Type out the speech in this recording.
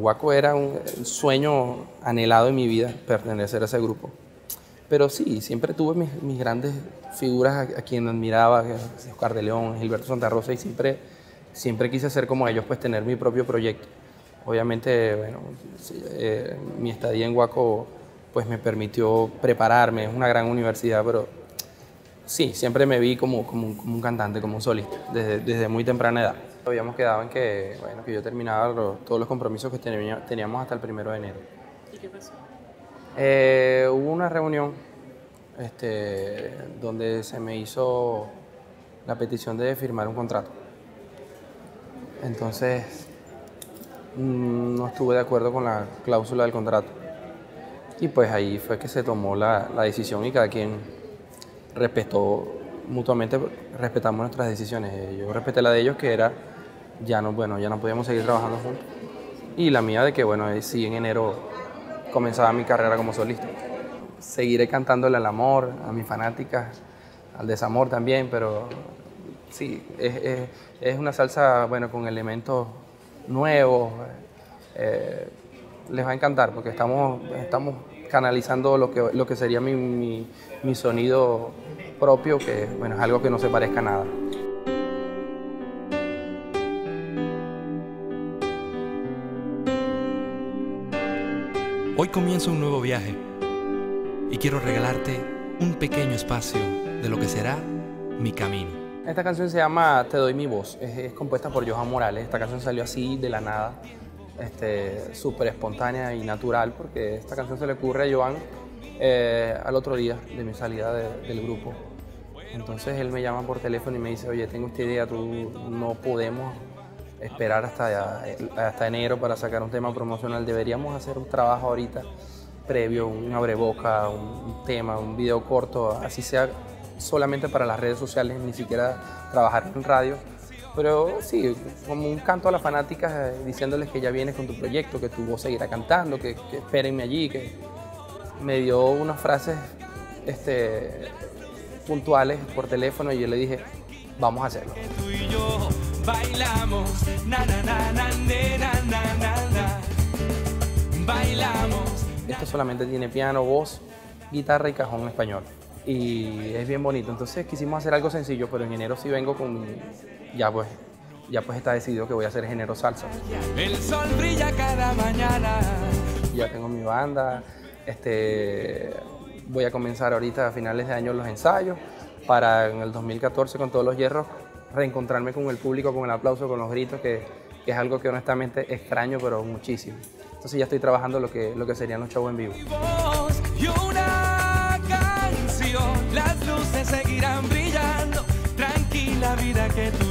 Guaco era un sueño anhelado en mi vida, pertenecer a ese grupo. Pero sí, siempre tuve mis grandes figuras a quien admiraba, Oscar de León, Gilberto Santa Rosa, y siempre quise ser como ellos, pues tener mi propio proyecto. Obviamente, bueno, sí, mi estadía en Guaco pues me permitió prepararme, es una gran universidad, pero sí, siempre me vi como un cantante, como un solista, desde muy temprana edad. Habíamos quedado en que, bueno, que yo terminaba todos los compromisos que teníamos hasta el 1 de enero. ¿Y qué pasó? Hubo una reunión donde se me hizo la petición de firmar un contrato. Entonces, no estuve de acuerdo con la cláusula del contrato. Y pues ahí fue que se tomó la decisión y cada quien respetó mutuamente, respetamos nuestras decisiones. Yo respeté la de ellos, que era ya no podíamos seguir trabajando juntos. Y la mía de que, bueno, sí, en enero comenzaba mi carrera como solista. Seguiré cantándole al amor, a mis fanáticas, al desamor también, pero sí, es una salsa, bueno, con elementos nuevos. Les va a encantar porque estamos canalizando lo que sería mi sonido propio, que bueno, es algo que no se parezca a nada. Hoy comienza un nuevo viaje y quiero regalarte un pequeño espacio de lo que será mi camino. Esta canción se llama Te doy mi voz, es compuesta por Johan Morales. Esta canción salió así de la nada, súper espontánea y natural, porque esta canción se le ocurre a Johan al otro día de mi salida del grupo. Entonces él me llama por teléfono y me dice, oye, tengo esta idea, no podemos esperar hasta enero para sacar un tema promocional, deberíamos hacer un trabajo ahorita previo, un abreboca, un tema, un video corto, así sea solamente para las redes sociales, ni siquiera trabajar en radio, pero sí, como un canto a las fanáticas, diciéndoles que ya vienes con tu proyecto, que tu voz seguirá cantando, que espérenme allí, que me dio unas frases puntuales por teléfono y yo le dije, vamos a hacerlo. Tú y yo bailamos, na na na na na na na na. Bailamos. Esto solamente tiene piano, voz, guitarra y cajón en español. Y es bien bonito. Entonces quisimos hacer algo sencillo, pero en enero sí vengo con... Ya pues está decidido que voy a hacer género salsa. El sol brilla cada mañana. Ya tengo mi banda. Voy a comenzar ahorita a finales de año los ensayos para en el 2014 con todos los hierros reencontrarme con el público, con el aplauso, con los gritos, que es algo que honestamente extraño, pero muchísimo. Entonces ya estoy trabajando lo que serían los shows en vivo. Y una canción, las luces seguirán brillando, tranquila vida que tú